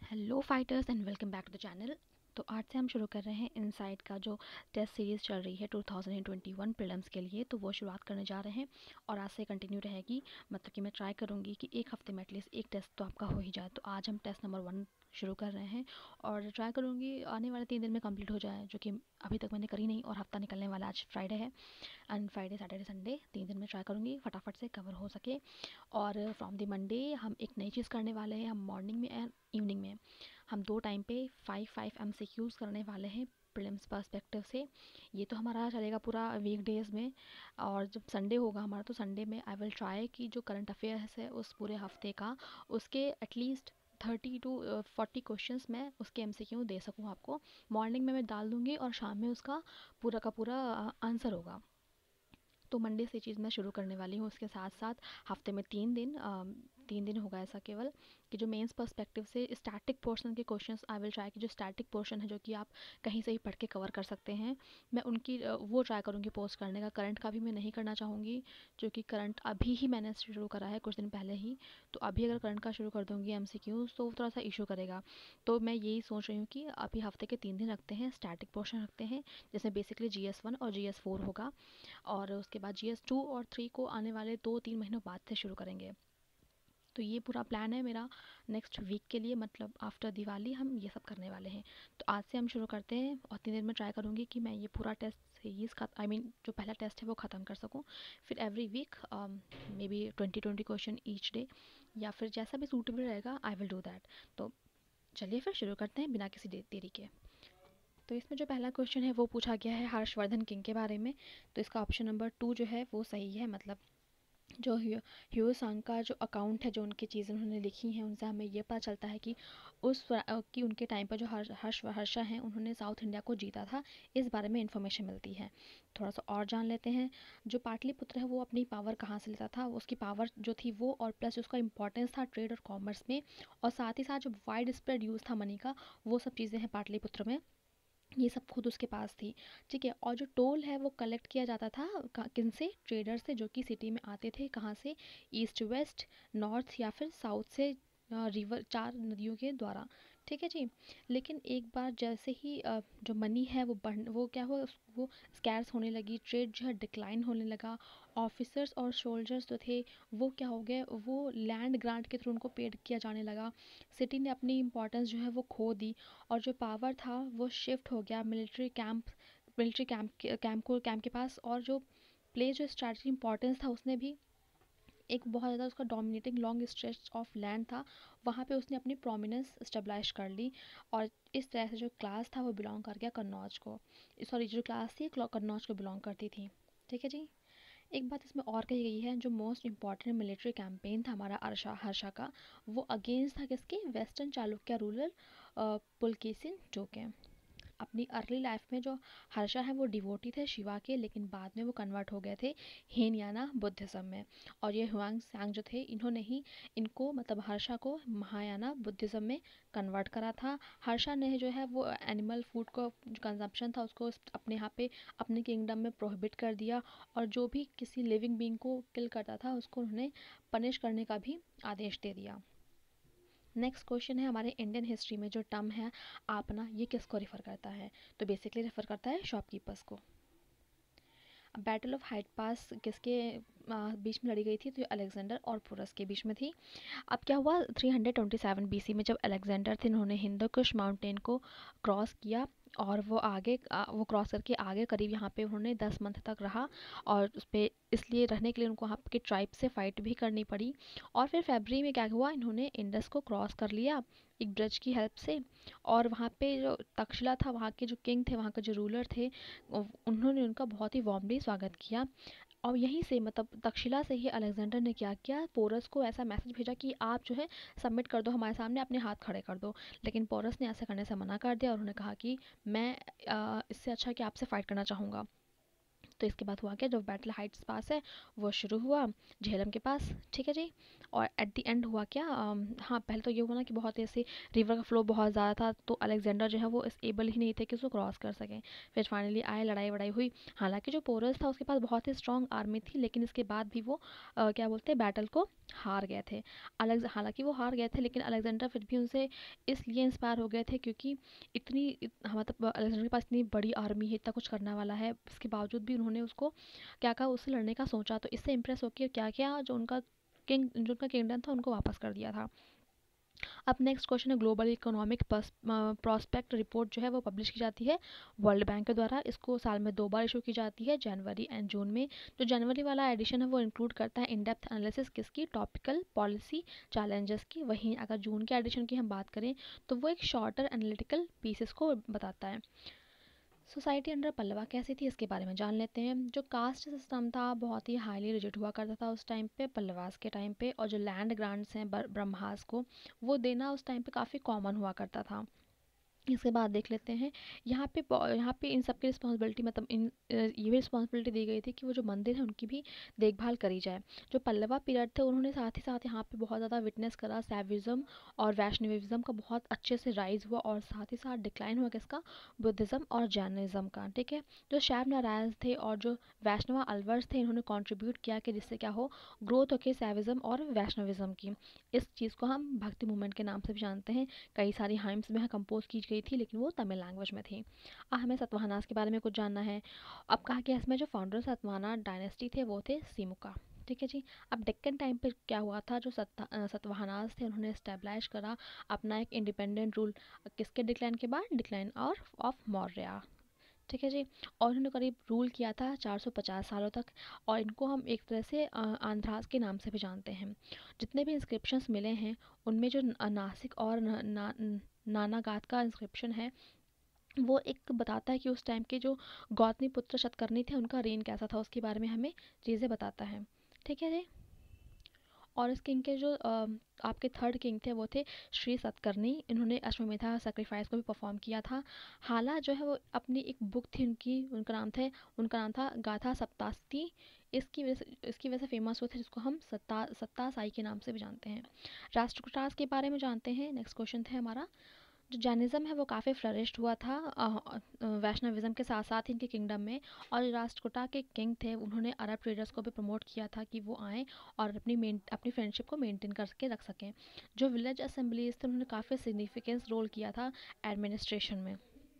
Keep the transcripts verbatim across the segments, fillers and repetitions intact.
Hello fighters and welcome back to the channel. तो आज से हम शुरू कर रहे हैं इनसाइट का जो टेस्ट सीरीज़ चल रही है two thousand twenty one prelims के लिए। तो वो शुरुआत करने जा रहे हैं और आज से कंटिन्यू रहेगी। मतलब कि मैं ट्राई करूँगी कि एक हफ्ते में एटलीस्ट एक टेस्ट तो आपका हो ही जाए। तो आज हम टेस्ट नंबर वन शुरू कर रहे हैं और ट्राई करूँगी आने वाले तीन दिन में कंप्लीट हो जाए, जो कि अभी तक मैंने करी नहीं। और हफ्ता निकलने वाला आज फ्राइडे है एंड फ्राइडे सैटरडे संडे तीन दिन में ट्राई करूँगी फटाफट से कवर हो सके। और फ्रॉम द मंडे हम एक नई चीज़ करने वाले हैं। हम मॉर्निंग में एंड इवनिंग में हम दो टाइम पे five five M C Qs करने वाले हैं प्रीलिम्स पर्सपेक्टिव से। ये तो हमारा चलेगा पूरा वीक डेज़ में। और जब संडे होगा हमारा तो संडे में आई विल ट्राई कि जो करंट अफेयर्स है उस पूरे हफ्ते का उसके at least thirty to forty questions मैं उसके एम सी क्यू दे सकूँ आपको। मॉर्निंग में मैं डाल दूँगी और शाम में उसका पूरा का पूरा आंसर होगा। तो मंडे से चीज़ मैं शुरू करने वाली हूँ। उसके साथ साथ हफ्ते में तीन दिन अ, तीन दिन होगा ऐसा केवल कि जो मेंस पर्सपेक्टिव से स्टैटिक पोर्शन के क्वेश्चंस आई विल ट्राई कि जो स्टैटिक पोर्शन है जो कि आप कहीं से ही पढ़ के कवर कर सकते हैं, मैं उनकी अ, वो ट्राई करूँगी पोस्ट करने का। करंट का भी मैं नहीं करना चाहूँगी, जो कि करंट अभी ही मैंने शुरू करा है कुछ दिन पहले ही। तो अभी अगर करंट का शुरू कर दूँगी एम सी क्यूज़ तो वो थोड़ा सा इशू करेगा। तो मैं यही सोच रही हूँ कि अभी हफ्ते के तीन दिन रखते हैं, स्टैटिक पोर्शन रखते हैं जिसमें बेसिकली जी एस वन और जी एस फोर होगा। और उसके बाद जी एस टू और थ्री को आने वाले दो तीन महीनों बाद से शुरू करेंगे। तो ये पूरा प्लान है मेरा नेक्स्ट वीक के लिए, मतलब आफ्टर दिवाली हम ये सब करने वाले हैं। तो आज से हम शुरू करते हैं और तीन दिन में ट्राई करूँगी कि मैं ये पूरा टेस्ट सीरीज़ का आई मीन जो पहला टेस्ट है वो ख़त्म कर सकूँ। फिर every week maybe twenty twenty question each day, या फिर जैसा भी सूटेबल रहेगा आई विल डू दैट। तो चलिए फिर शुरू करते हैं बिना किसी देरी के। तो इसमें जो पहला क्वेश्चन है वो पूछा गया है हर्षवर्धन किंग के बारे में। तो इसका ऑप्शन नंबर टू जो है वो सही है। मतलब जो ह्यू सांग का जो अकाउंट है, जो उनकी चीज़ें उन्होंने लिखी हैं, उनसे हमें ये पता चलता है कि उस कि उनके टाइम पर जो हर्ष हर्ष हर्षा हैं उन्होंने साउथ इंडिया को जीता था। इस बारे में इंफॉर्मेशन मिलती है। थोड़ा सा और जान लेते हैं। जो पाटलिपुत्र है वो अपनी पावर कहाँ से लेता था, उसकी पावर जो थी वो, और प्लस उसका इंपॉर्टेंस था ट्रेड और कॉमर्स में, और साथ ही साथ जो वाइड स्प्रेड यूज़ था मनी का, वो सब चीज़ें हैं पाटलिपुत्र में। ये सब खुद उसके पास थी। ठीक है। और जो टोल है वो कलेक्ट किया जाता था किन से, ट्रेडर से, जो कि सिटी में आते थे। कहाँ से, ईस्ट वेस्ट नॉर्थ या फिर साउथ से, रिवर चार नदियों के द्वारा। ठीक है जी। लेकिन एक बार जैसे ही अ, जो मनी है वो बढ़ वो क्या हुआ, वो स्कैर्स होने लगी, ट्रेड जो है डिक्लाइन होने लगा। ऑफिसर्स और सोल्जर्स जो थे वो क्या हो गए, वो लैंड ग्रांट के थ्रू उनको पेड किया जाने लगा। सिटी ने अपनी इंपॉर्टेंस जो है वो खो दी, और जो पावर था वो शिफ्ट हो गया military camp military camp camp को कैंप के पास। और जो प्ले जो स्ट्रैटेजी इंपॉर्टेंस था उसने भी एक बहुत ज़्यादा, उसका dominating long stretch of land था, वहाँ पे उसने अपनी प्रोमिनेंस स्टेबलाइज कर ली। और इस तरह से जो क्लास था वो बिलोंग कर गया कन्नौज को। सॉरी, जो क्लास थी कन्नौज को बिलोंग करती थी। ठीक है जी। एक बात इसमें और कही गई है, जो मोस्ट इम्पॉर्टेंट मिलिट्री कैंपेन था हमारा हर्षा हर्षा का, वो अगेंस्ट था किसके, वेस्टर्न चालुक्य रूलर पुलकेसिन जोके। अपनी अर्ली लाइफ में जो हर्षा है वो डिवोटी थे शिवा के, लेकिन बाद में वो कन्वर्ट हो गए थे हीनयाना बुद्धिज़्म में। और ये हुआंग सांग जो थे इन्होंने ही इनको, मतलब हर्षा को, महायाना बुद्धिज़्म में कन्वर्ट करा था। हर्षा ने जो है वो एनिमल फूड को जो कंजप्शन था उसको अपने यहाँ पे अपने किंगडम में प्रोहिबिट कर दिया। और जो भी किसी लिविंग बींग को किल करता था उसको उन्होंने पनिश करने का भी आदेश दे दिया। नेक्स्ट क्वेश्चन है हमारे इंडियन हिस्ट्री में जो टर्म है आपना, ये किसको रेफर करता है। तो बेसिकली रेफर करता है शॉपकीपर्स को। बैटल ऑफ हाइड पास किसके आ, बीच में लड़ी गई थी, तो अलेक्जेंडर और पोरस के बीच में थी। अब क्या हुआ, थ्री ट्वेंटी सेवन बीसी में जब अलेक्जेंडर थे उन्होंने हिंदू कुश माउंटेन को क्रॉस किया, और वो आगे आ, वो क्रॉस करके आगे करीब यहाँ पे उन्होंने दस मंथ तक रहा। और उस पर इसलिए रहने के लिए उनको वहाँ के ट्राइब से फाइट भी करनी पड़ी। और फिर फरवरी में क्या हुआ, इन्होंने इंडस को क्रॉस कर लिया एक ब्रिज की हेल्प से। और वहाँ पे जो तक्षशिला था, वहाँ के जो किंग थे, वहाँ के जो रूलर थे, उन्होंने उनका बहुत ही वार्मली स्वागत किया। और यहीं से, मतलब तक्षशिला से ही अलेक्जेंडर ने क्या किया, पोरस को ऐसा मैसेज भेजा कि आप जो है सबमिट कर दो हमारे सामने, अपने हाथ खड़े कर दो। लेकिन पोरस ने ऐसा करने से मना कर दिया और उन्होंने कहा कि मैं आ, इससे अच्छा कि आपसे फाइट करना चाहूँगा। तो इसके बाद हुआ क्या, जो बैटल हाइट्स पास है वो शुरू हुआ झेलम के पास। ठीक है जी। और एट द एंड हुआ क्या, अम, हाँ पहले तो ये हुआ ना कि बहुत ऐसे रिवर का फ्लो बहुत ज़्यादा था, तो अलेक्जेंडर जो है वो इस एबल ही नहीं थे कि उसको क्रॉस कर सकें। फिर फाइनली आए, लड़ाई वड़ाई हुई। हालांकि जो पोरस था उसके पास बहुत ही स्ट्रॉन्ग आर्मी थी, लेकिन इसके बाद भी वो अ, क्या बोलते हैं बैटल को हार गए थे। अलेक्ज हालांकि वो हार गए थे, लेकिन अलेक्जेंडर फिर भी उनसे इसलिए इंस्पायर हो गए थे क्योंकि इतनी इत, हाँ, मतलब अलेक्जेंडर के पास इतनी बड़ी आर्मी है, इतना कुछ करने वाला है, इसके बावजूद भी उन्होंने उसको क्या कहा, उससे लड़ने का सोचा। तो इससे इम्प्रेस होकर क्या किया, जो उनका किंग जो उनका किंगडम था उनको वापस कर दिया था। अब नेक्स्ट क्वेश्चन है, ग्लोबल इकोनॉमिक प्रोस्पेक्ट रिपोर्ट जो है वो पब्लिश की जाती है वर्ल्ड बैंक के द्वारा। इसको साल में दो बार इशू की जाती है, जनवरी एंड जून में। जो जनवरी वाला एडिशन है वो इंक्लूड करता है इन डेप्थ एनालिसिस किसकी, टॉपिकल पॉलिसी चैलेंजेस की। वहीं अगर जून के एडिशन की हम बात करें तो वो एक शॉर्टर एनालिटिकल पीसेस को बताता है। सोसाइटी अंडर पल्लवा कैसी थी इसके बारे में जान लेते हैं। जो कास्ट सिस्टम था बहुत ही हाईली रिजिड हुआ करता था उस टाइम पे, पल्लवास के टाइम पे। और जो लैंड ग्रांट्स हैं ब्रह्मास को, वो देना उस टाइम पे काफ़ी कॉमन हुआ करता था। इसके बाद देख लेते हैं, यहाँ पे यहाँ पे इन सबकी रिस्पॉन्सिबिलिटी, मतलब इन ये भी रिस्पॉन्सिबिलिटी दी गई थी कि वो जो मंदिर है उनकी भी देखभाल करी जाए। जो पल्लवा पीरियड थे उन्होंने साथ ही साथ यहाँ पे बहुत ज़्यादा विटनेस करा सैविज्म और वैष्णविज्म का बहुत अच्छे से राइज हुआ, और साथ ही साथ डिक्लाइन हुआ किसका, बुद्धिज़्म और जैनिज्म का। ठीक है, जो शैव नारायण थे और जो वैष्णवा अलवर्स थे, इन्होंने कॉन्ट्रीब्यूट किया कि जिससे क्या हो, ग्रोथ हो के सैविज्म और वैष्णविज्म की। इस चीज़ को हम भक्ति मूवमेंट के नाम से भी जानते हैं। कई सारी हाइम्स में कंपोज की गई थी, लेकिन वो तमिल लैंग्वेज में थी। अब हमें सतवाहनास के बारे में कुछ जानना है। अब कहा कि इसमें जो फाउंडर सतवाहना डायनेस्टी थे वो थे सिमुका। ठीक है जी। अब डेक्कन टाइम पे क्या हुआ था, जो सत्ता सतवाहनास थे उन्होंने स्टेब्लिश करा अपना एक इंडिपेंडेंट रूल। किसके डिक्लाइन के बाद, डिक्लाइन और ऑफ मौर्य। ठीक है जी। और उन्होंने करीब रूल किया था चार सौ पचास सालों तक, और इनको हम एक तरह से आंध्रास के नाम से भी जानते हैं। जितने भी इंस्क्रिप्शंस मिले हैं उनमें जो नासिक और ना, ना, नानागात का इंस्क्रिप्शन है वो एक बताता है कि उस टाइम के जो गौतमी पुत्र शतकर्णी थे उनका रेन कैसा था, उसके बारे में हमें चीज़ें बताता है। ठीक है जी। और इस किंग के जो आ, आपके थर्ड किंग थे वो थे श्री सतकर्णी। इन्होंने अश्वमेधा सेक्रीफाइस को भी परफॉर्म किया था। हाला जो है वो अपनी एक बुक थी उनकी, उनका नाम था उनका नाम था गाथा सप्तास्ती। इसकी वजह से इसकी वजह से फेमस हुए थे, जिसको हम सत्ता सत्ता साई के नाम से भी जानते हैं। राष्ट्रकूटास के बारे में जानते हैं। नेक्स्ट क्वेश्चन है हमारा, जो जैनिज़्म है वो काफ़ी फ्लरिश्ड हुआ था वैष्णविज़्म के साथ साथ इनके किंगडम में। और राष्ट्रकूटा के किंग थे उन्होंने अरब ट्रेडर्स को भी प्रमोट किया था कि वो आएँ और अपनी मेन अपनी फ्रेंडशिप को मेंटेन करके रख सकें। जो विलेज असेंबलीज थे उन्होंने काफ़ी सिग्निफिकेंस रोल किया था एडमिनिस्ट्रेशन में।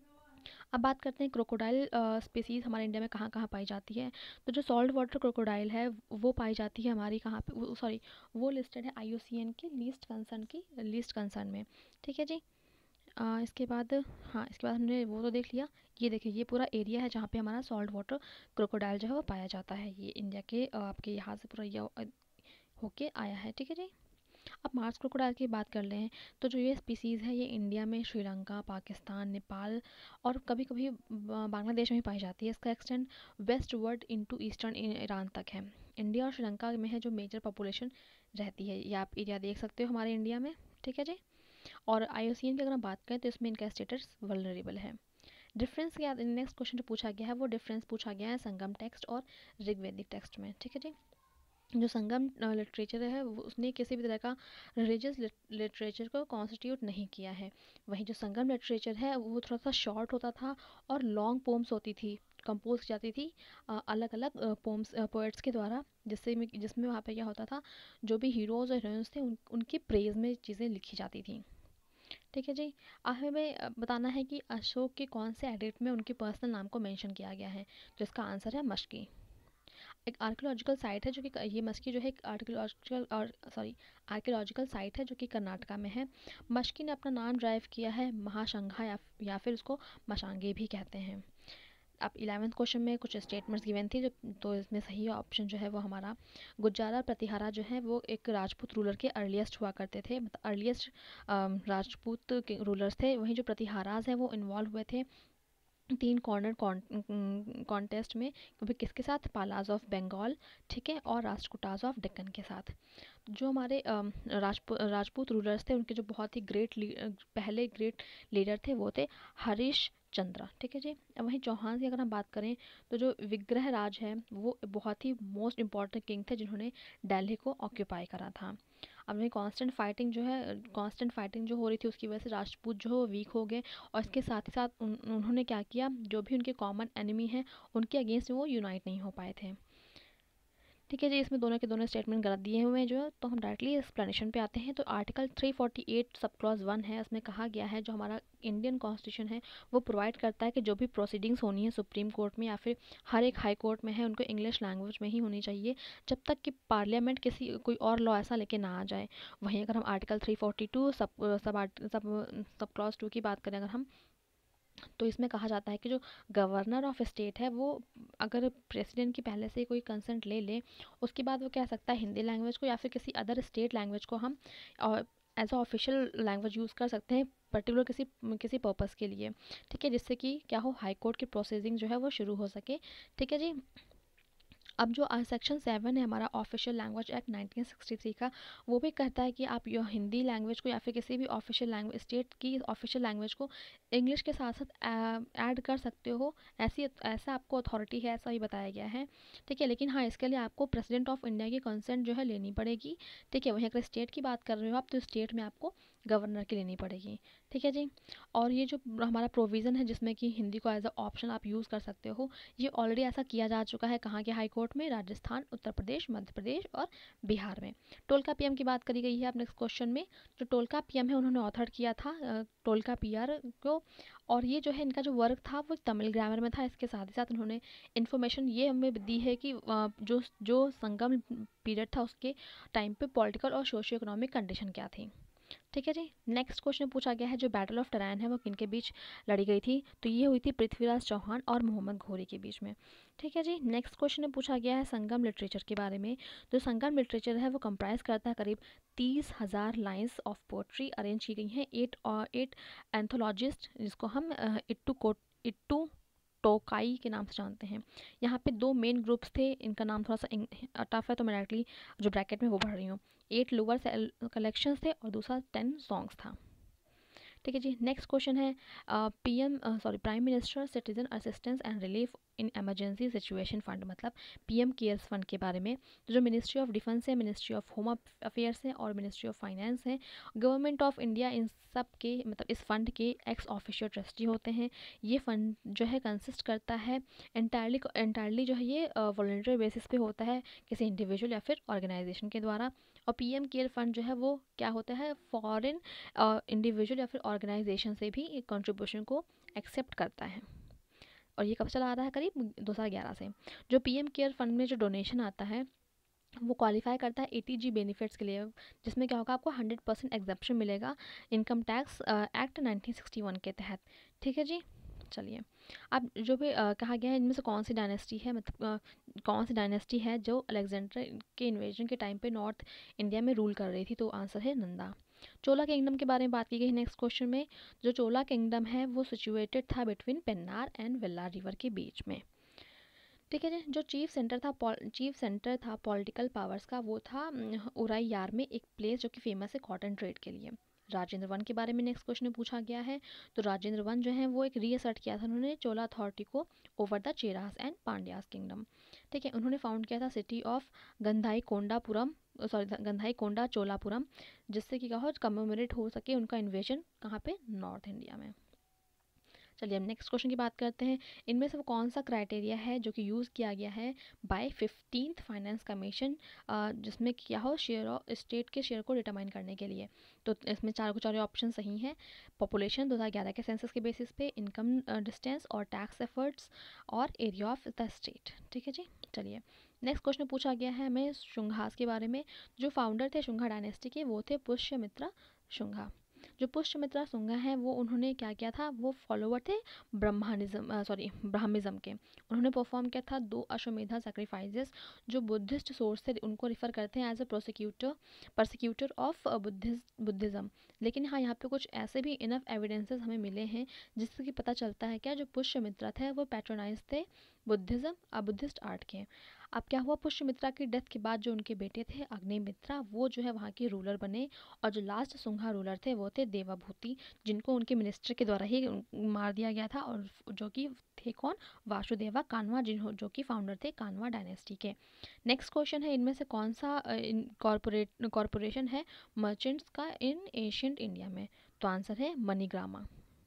अब बात करते हैं क्रोकोडाइल स्पीसीज़ हमारे इंडिया में कहाँ कहाँ पाई जाती है। तो जो सॉल्ट वाटर क्रोकोडाइल है वो पाई जाती है हमारी कहाँ पे, सॉरी वो लिस्टेड है आई यू सी एन की लीस्ट कंसर्न की लीस्ट कंसर्न में। ठीक है जी। आ, इसके बाद, हाँ इसके बाद हमने वो तो देख लिया। ये देखिए ये पूरा एरिया है जहाँ पे हमारा सॉल्ट वाटर क्रोकोडाइल जो है वो पाया जाता है। ये इंडिया के आ, आपके यहाँ से पूरा ये होके आया है। ठीक है जी। अब मार्स क्रोकोडाइल की बात कर लें तो जो ये स्पीसीज़ है ये इंडिया में श्रीलंका, पाकिस्तान, नेपाल और कभी कभी बांग्लादेश में भी पाई जाती है। इसका extend westward into eastern Iran तक है। इंडिया और श्रीलंका में है जो मेजर पॉपुलेशन रहती है। ये आप एरिया देख सकते हो हमारे इंडिया में। ठीक है जी। और आई यू सी एन की अगर हम बात करें तो इसमें इनका स्टेटस वल्नरेबल है। डिफरेंस क्या, नेक्स्ट क्वेश्चन जो पूछा गया है वो डिफरेंस पूछा गया है संगम टेक्स्ट और ऋग्वेदिक टेक्स्ट में। ठीक है जी। जो संगम लिटरेचर है वो उसने किसी भी तरह का रिलीजियस लिटरेचर को कॉन्स्टिट्यूट नहीं किया है। वहीं जो संगम लिटरेचर है वो थोड़ा सा शॉर्ट होता था और लॉन्ग पोम्स होती थी, कंपोज की जाती थी अलग अलग पोम्स पोएट्स के द्वारा, जिससे जिसमें वहाँ पे क्या होता था, जो भी हीरोज़ और हीरोइंस थे उन, उनकी प्रेज में चीज़ें लिखी जाती थी। ठीक है जी। अब हमें बताना है कि अशोक के कौन से एडिक्ट में उनके पर्सनल नाम को मेंशन किया गया है, जिसका आंसर है मशकी। एक आर्कियोलॉजिकल साइट है जो कि ये मस्की जो है एक आर्कियोलॉजिकल और सॉरी आर्कियोलॉजिकल साइट है जो कि कर्नाटका में है। मस्की ने अपना नाम ड्राइव किया है महाशंघा या, या फिर उसको मशांगे भी कहते हैं। अब इलेवेंथ क्वेश्चन में कुछ स्टेटमेंट्स गिवन थी जो, तो इसमें सही ऑप्शन जो है वो हमारा गुज्जारा प्रतिहारा जो है वो एक राजपूत रूलर के अर्लीस्ट हुआ करते थे, मतलब अर्लीस्ट राजपूत रूलर्स थे। वहीं जो प्रतिहाराज हैं वो इन्वॉल्व हुए थे तीन कॉर्नर कॉन्टेस्ट में, कभी किसके साथ, पालाज ऑफ बंगाल, ठीक है, और राष्ट्रकूटाज ऑफ डेक्कन के साथ। जो हमारे राजपूत राजपूत रूलर्स थे, उनके जो बहुत ही ग्रेट पहले ग्रेट लीडर थे वो थे हरीश चंद्र, ठीक है जी। वहीं चौहान की अगर हम बात करें तो जो विग्रह राज है वो बहुत ही मोस्ट इम्पॉर्टेंट किंग थे जिन्होंने दिल्ली को ऑक्यूपाई करा था। अब वही कांस्टेंट फाइटिंग जो है कांस्टेंट फाइटिंग जो हो रही थी उसकी वजह से राजपूत जो है वो वीक हो गए, और इसके साथ ही साथ उन, उन्होंने क्या किया, जो भी उनके कॉमन एनिमी हैं उनके अगेंस्ट वो यूनाइट नहीं हो पाए थे। ठीक है जी, इसमें दोनों के दोनों स्टेटमेंट गलत दिए हुए हैं जो है। तो हम डायरेक्टली एक्सप्लेनेशन पे आते हैं। तो आर्टिकल तीन सौ अड़तालीस सब क्लॉज वन है, उसमें कहा गया है जो हमारा इंडियन कॉन्स्टिट्यूशन है वो प्रोवाइड करता है कि जो भी प्रोसीडिंग्स होनी है सुप्रीम कोर्ट में या फिर हर एक हाई कोर्ट में है उनको इंग्लिश लैंग्वेज में ही होनी चाहिए, जब तक कि पार्लियामेंट किसी कोई और लॉ ऐसा लेके ना आ जाए। वहीं अगर हम आर्टिकल तीन सौ बयालीस सब सब सब सब क्लॉज टू की बात करें अगर हम, तो इसमें कहा जाता है कि जो गवर्नर ऑफ स्टेट है वो अगर प्रेसिडेंट की पहले से कोई कंसेंट ले ले, उसके बाद वो कह सकता है हिंदी लैंग्वेज को या फिर किसी अदर स्टेट लैंग्वेज को हम और as a official language use कर सकते हैं पर्टिकुलर किसी किसी पर्पस के लिए, ठीक है, जिससे कि क्या हो, हाई कोर्ट की प्रोसेसिंग जो है वो शुरू हो सके। ठीक है जी। अब जो सेक्शन सेवन है हमारा official language act nineteen sixty three का, वो भी कहता है कि आप यो हिंदी लैंग्वेज को या फिर किसी भी ऑफिशियल लैंग्वेज स्टेट की ऑफिशियल लैंग्वेज को इंग्लिश के साथ साथ ऐड कर सकते हो, ऐसी ऐसा आपको अथॉरिटी है, ऐसा ही बताया गया है। ठीक है, लेकिन हाँ इसके लिए आपको प्रेसिडेंट ऑफ इंडिया की कंसेंट जो है लेनी पड़ेगी। ठीक है, वहीं अगर स्टेट की बात कर रहे हो आप तो स्टेट में आपको गवर्नर की लेनी पड़ेगी। ठीक है जी। और ये जो हमारा प्रोविज़न है जिसमें कि हिंदी को एज अ ऑप्शन आप यूज़ कर सकते हो, ये ऑलरेडी ऐसा किया जा चुका है कहाँ के हाई कोर्ट में, राजस्थान, उत्तर प्रदेश, मध्य प्रदेश और बिहार में। टोलका पीएम की बात करी गई है अब नेक्स्ट क्वेश्चन में। जो टोलका पीएम है उन्होंने ऑथर किया था टोलका पीआर को, और ये जो है इनका जो वर्क था वो तमिल ग्रामर में था। इसके साथ ही साथ उन्होंने इन्फॉर्मेशन ये हमें दी है कि जो जो संगम पीरियड था उसके टाइम पे पॉलिटिकल और सोशियो इकोनॉमिक कंडीशन क्या थी। ठीक है जी। नेक्स्ट क्वेश्चन पूछा गया है जो बैटल ऑफ टरैन है वो किन के बीच लड़ी गई थी, तो ये हुई थी पृथ्वीराज चौहान और मोहम्मद घोरी के बीच में। ठीक है जी। नेक्स्ट क्वेश्चन में पूछा गया है संगम लिटरेचर के बारे में। जो संगम लिटरेचर है वो कंप्राइज करता है करीब तीस हज़ार लाइन्स ऑफ पोट्री अरेंज की गई हैं एट और एट एंथोलॉजिस्ट, जिसको हम इट्टू कोट इट्टू टोकाई के नाम से जानते हैं। यहाँ पे दो मेन ग्रुप्स थे, इनका नाम थोड़ा सा टफ है तो मैं डायरेक्टली जो ब्रैकेट में वो पढ़ रही हूँ। एट लोअर कलेक्शंस थे और दूसरा टेन सॉन्ग्स था। ठीक है जी। नेक्स्ट क्वेश्चन है PM sorry prime minister citizen assistance and relief in emergency situation fund, मतलब पीएम केयर्स फंड के बारे में। तो जो मिनिस्ट्री ऑफ डिफेंस है, मिनिस्ट्री ऑफ होम अफेयर्स है और मिनिस्ट्री ऑफ फाइनेंस है, गवर्नमेंट ऑफ इंडिया इन सब के मतलब इस फंड के एक्स ऑफिशियल ट्रस्टी होते हैं। ये फंड जो है कंसिस्ट करता है एंटायरली एंटायरली जो है ये वॉलंटरी बेसिस पे होता है किसी इंडिविजुअल या फिर ऑर्गेनाइजेशन के द्वारा। और पीएम केयर फंड जो है वो क्या होता है, फॉरेन इंडिविजुअल या फिर ऑर्गेनाइजेशन से भी एक कंट्रीब्यूशन को एक्सेप्ट करता है। और ये कब चला आ रहा है, करीब दो हज़ार ग्यारह से। जो पीएम केयर फंड में जो डोनेशन आता है वो क्वालिफाई करता है एटीजी बेनिफिट्स के लिए, जिसमें क्या होगा, आपको हंड्रेड परसेंट एग्जेप्शन मिलेगा income tax act nineteen sixty one के तहत। ठीक है जी। चलिए, अब जो भी आ, कहा गया है इनमें से कौन सी डायनेस्टी है, मतलब आ, कौन सी डायनेस्टी है जो अलेक्जेंडर के इन्वेजन के टाइम पे नॉर्थ इंडिया में रूल कर रही थी, तो आंसर है नंदा। चोला किंगडम के बारे में बात की गई नेक्स्ट क्वेश्चन में। जो चोला किंगडम है वो सिचुएटेड था between Penner and Vellar river के बीच में। ठीक है जी। जो चीफ सेंटर था चीफ सेंटर था पॉलिटिकल पावर्स का वो था उराईयार में, एक प्लेस जो कि फेमस है कॉटन ट्रेड के लिए। राजेंद्र वन के बारे में नेक्स्ट क्वेश्चन में पूछा गया है। तो राजेंद्र वन जो है वो एक रीअसर्ट किया था उन्होंने चोला अथॉरिटी को over the Cheras and Pandyas kingdom. ठीक है, उन्होंने फाउंड किया था city of Gandhai Kondapuram sorry Gandhai Konda Cholapuram, जिससे कि कहो कमेमोरेट हो सके उनका इन्वेजन कहाँ पे, नॉर्थ इंडिया में। चलिए हम नेक्स्ट क्वेश्चन की बात करते हैं। इनमें से वो कौन सा क्राइटेरिया है जो कि यूज़ किया गया है बाय फिफ्टींथ फाइनेंस कमीशन, जिसमें क्या हो, शेयर ऑफ स्टेट के शेयर को डिटरमाइन करने के लिए। तो इसमें चार को चार ऑप्शन सही हैं। पॉपुलेशन दो हज़ार ग्यारह के सेंसस के बेसिस पे, इनकम डिस्टेंस और टैक्स एफर्ट्स और एरिया ऑफ द स्टेट। ठीक है जी। चलिए नेक्स्ट क्वेश्चन पूछा गया है हमें शुंगास के बारे में। जो फाउंडर थे शुंगा डायनेस्टी के वो थे पुष्यमित्रा शुंगा। जो पुष्यमित्रा शुंगा हैं वो उन्होंने क्या किया था, वो फॉलोवर थे ब्रह्मानिज्म सॉरी ब्राह्मिज्म के। उन्होंने परफॉर्म किया था दो अश्वमेधा सैक्रिफाइसेस, जो बुद्धिस्ट सोर्स से उनको रिफ़र करते हैं as a prosecutor persecutor of Buddhist Buddhism. लेकिन हाँ, यहाँ पे कुछ ऐसे भी इनफ एविडेंसेस हमें मिले हैं जिससे कि पता चलता है क्या, जो पुष्यमित्रा थे वो पैट्रोनाइज थे बुद्धिज़्म और बुद्धिस्ट आर्ट के। अब क्या हुआ, पुष्यमित्रा की डेथ के बाद जो उनके बेटे थे अग्निमित्रा, वो जो है वहाँ के रूलर बने, और जो लास्ट शुंगा रूलर थे वो थे देवाभूति, जिनको उनके मिनिस्टर के द्वारा ही मार दिया गया था, और जो कि थे कौन, वासुदेवा कान्वा, जिन जो कि फाउंडर थे कान्वा डायनेस्टी के। नेक्स्ट क्वेश्चन है, इनमें से कौन सा कॉर्पोरेट कॉर्पोरेशन है मर्चेंट्स का इन एशियंट इंडिया में? तो आंसर है मनीग्रामा।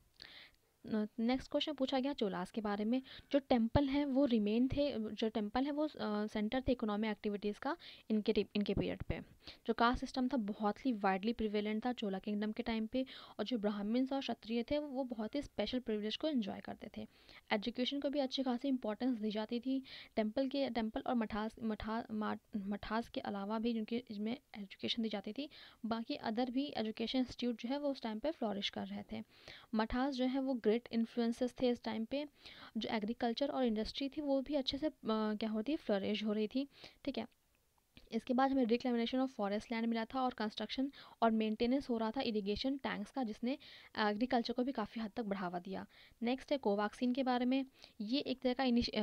नेक्स्ट क्वेश्चन पूछा गया चोलास के बारे में। जो टेम्पल हैं वो रिमेन थे, जो टेम्पल है वो सेंटर थे इकोनॉमिक एक्टिविटीज़ का इनके इनके पीरियड पे। जो कास्ट सिस्टम था बहुत ही वाइडली प्रिवेलेंट था चोला किंगडम के टाइम पे, और जो ब्राह्मण्स और क्षत्रिय थे वो बहुत ही स्पेशल प्रिविलेज को एंजॉय करते थे। एजुकेशन को भी अच्छी खासी इंपॉर्टेंस दी जाती थी। टेम्पल के टेम्पल और मठास मठा मठास के अलावा भी जिनके इसमें एजुकेशन दी जाती थी, बाकी अदर भी एजुकेशन इंस्टीट्यूट जो है वो उस टाइम पे फ्लॉरिश कर रहे थे। मठास जो है वो ग्रेट इन्फ्लुएंसेस थे इस टाइम पे। जो एग्रीकल्चर और इंडस्ट्री थी वो भी अच्छे से आ, क्या होती फ्लरिश हो रही थी। ठीक है, इसके बाद हमें रिक्लेमिनेशन ऑफ फॉरेस्ट लैंड मिला था, और कंस्ट्रक्शन और मेंटेनेंस हो रहा था इरिगेशन टैंक्स का, जिसने एग्रीकल्चर को भी काफ़ी हद तक बढ़ावा दिया। नेक्स्ट है कोवैक्सीन के बारे में। ये एक तरह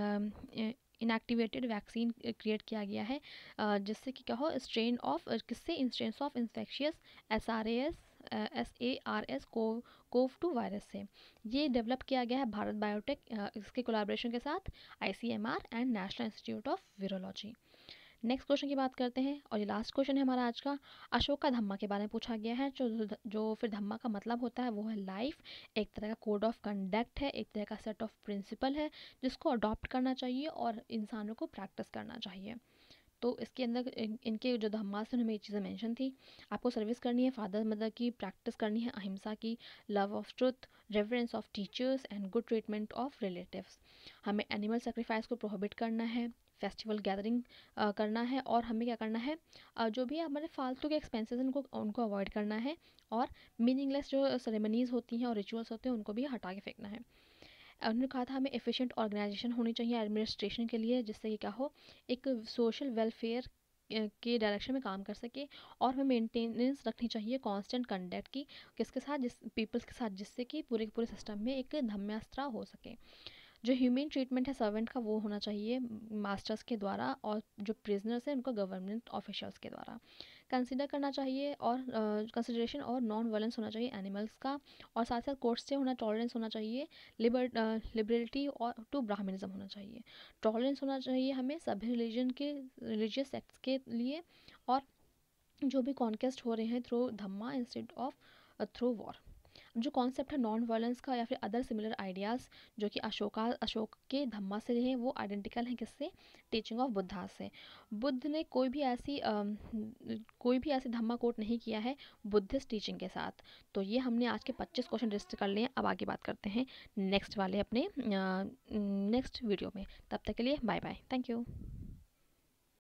का इनएक्टिवेटेड वैक्सीन क्रिएट किया गया है, जिससे कि क्या हो, स्ट्रेन ऑफ किससे, in strain of infectious S R A S S A R S CoV CoV two virus से। ये डेवलप किया गया है भारत बायोटेक इसके कोलैबोरेशन के साथ I C M R and national institute of virology. Next question की बात करते हैं, और ये लास्ट क्वेश्चन है हमारा आज का। अशोका धम्मा के बारे में पूछा गया है। जो जो फिर धम्मा का मतलब होता है वो है लाइफ, एक तरह का कोड ऑफ कंडक्ट है, एक तरह का सेट ऑफ प्रिंसिपल है जिसको अडॉप्ट करना चाहिए और इंसानों को प्रैक्टिस करना चाहिए। तो इसके अंदर इन, इनके जो धम्मा से हमें ये चीज़ें मेंशन थी। आपको सर्विस करनी है फादर मदर की, प्रैक्टिस करनी है अहिंसा की, love of truth, reverence of teachers and good treatment of relatives. हमें एनिमल सेक्रीफाइस को प्रोहिबिट करना है, फेस्टिवल गैदरिंग करना है, और हमें क्या करना है, uh, जो भी हमारे फालतू के एक्सपेंसेस उनको उनको अवॉइड करना है, और मीनिंगलेस जो सेरेमनीज़ होती हैं और रिचुअल्स होते हैं उनको भी हटा के फेंकना है। उन्होंने कहा था हमें एफिशिएंट ऑर्गेनाइजेशन होनी चाहिए एडमिनिस्ट्रेशन के लिए, जिससे कि क्या हो, एक सोशल वेलफेयर के डायरेक्शन में काम कर सके, और हमें मेंटेनेंस रखनी चाहिए कांस्टेंट कंडक्ट की, किसके साथ, जिस पीपल्स के साथ, जिससे कि पूरे पूरे सिस्टम में एक धम्यास्त्रा हो सके। जो ह्यूमन ट्रीटमेंट है सर्वेंट का वो होना चाहिए मास्टर्स के द्वारा, और जो प्रिजनर्स हैं उनको गवर्नमेंट ऑफिशियल्स के द्वारा कंसिडर करना चाहिए, और कंसिडरेशन uh, और नॉन वायलेंस होना चाहिए एनिमल्स का, और साथ साथ कोर्ट से होना टॉलरेंस होना चाहिए, लिबर लिबरलिटी और टू ब्राह्मणिज्म होना चाहिए। टॉलरेंस होना चाहिए हमें सभी रिलीजन के रिलीजियस सेक्ट्स के लिए, और जो भी कॉन्केस्ट हो रहे हैं through dhamma instead of through war. जो कॉन्सेप्ट है नॉन वायलेंस का या फिर अदर सिमिलर आइडियाज़ जो कि अशोका अशोक के धम्मा से रहे हैं, वो आइडेंटिकल हैं किससे, टीचिंग ऑफ बुद्धा से। बुद्ध ने कोई भी ऐसी आ, कोई भी ऐसी धम्मा कोट नहीं किया है बुद्धिस्ट टीचिंग के साथ। तो ये हमने आज के पच्चीस क्वेश्चन लिस्ट कर लिए हैं। अब आगे बात करते हैं नेक्स्ट वाले अपने नेक्स्ट वीडियो में। तब तक के लिए बाय बाय, थैंक यू।